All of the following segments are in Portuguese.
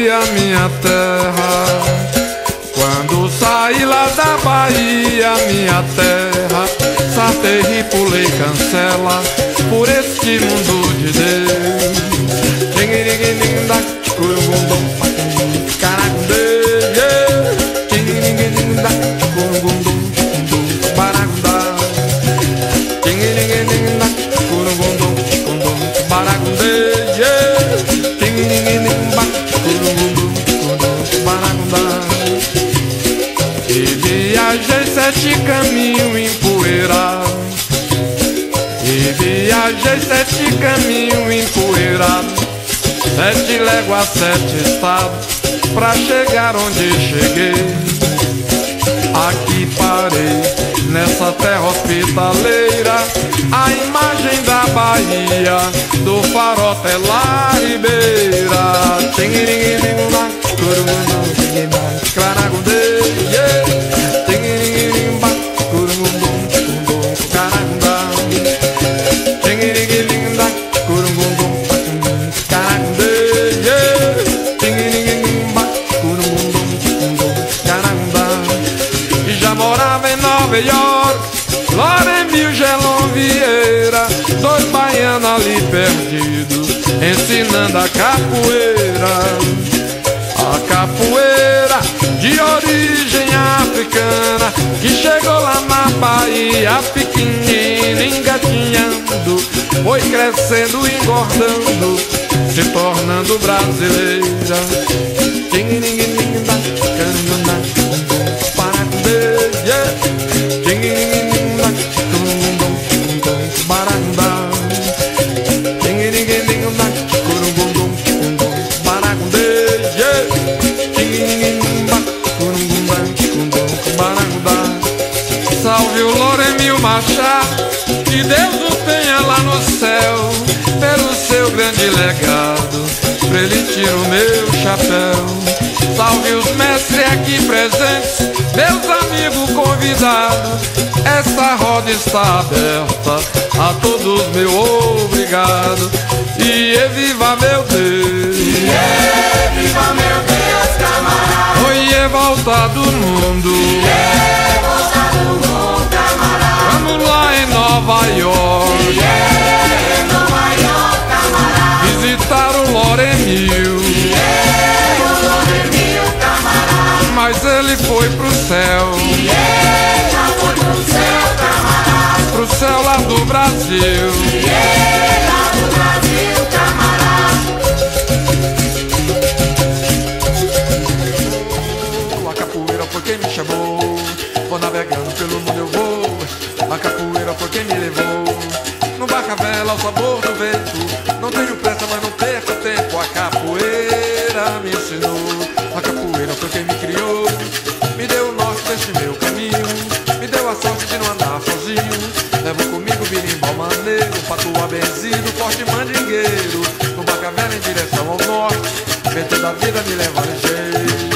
Bahia, minha terra. Quando saí lá da Bahia, minha terra, sartei e pulei cancela por este mundo de Deus. E viajei 7 caminhos empoeirados. E viajei 7 caminhos empoeirados, 7 léguas, 7 estados, pra chegar onde cheguei. Aqui parei, nessa terra hospitaleira, a imagem da Bahia, do farol até lá ribeira. Morava em Nova York, Loremil, Gelon Vieira, 2 baianos ali perdidos, ensinando a capoeira. A capoeira de origem africana, que chegou lá na Bahia pequenina, engatinhando, foi crescendo, engordando, se tornando brasileira. Salve o Loremil Machado, que Deus o tenha lá no céu, pelo seu grande legado, pra ele tira o meu chapéu. Salve os mestres aqui presentes, meus amigos convidados, essa roda está aberta a todos, meu obrigado. E viva meu Deus, viva meu Deus, camarada. Oi, volta do mundo, volta do mundo, camarada. Vamos lá em Nova York, Nova York, camarada. Visitar o Loremil, o Loremil, camarada. Mas ele foi pro céu, já foi pro céu, camarada. Pro céu lá do Brasil, lá do Brasil, camarada. A capoeira foi quem me chamou, vou navegando pelo mundo eu vou. A capoeira foi quem me levou, no barco a vela ao sabor do vento. Não tenho pressa, mas não perco tempo. A capoeira me ensinou, a capoeira foi quem me criou, me deu o norte desse meu caminho, me deu a sorte de não andar sozinho. Levo comigo birimbau maneiro, patuá benzido, forte mandingueiro, no barco a vela em direção ao norte, vento da vida me leva ligeiro.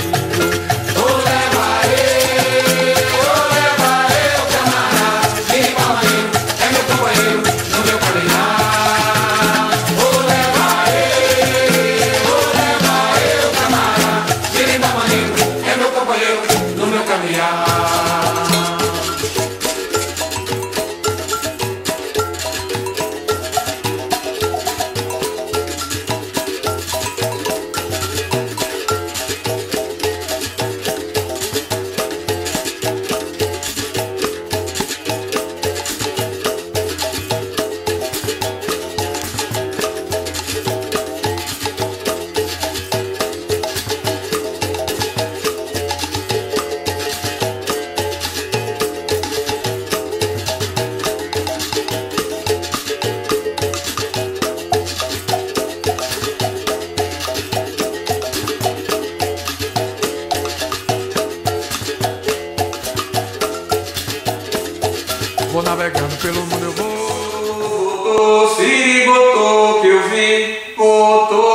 Vou navegando pelo mundo eu vou. Siri botou que eu vi, botou.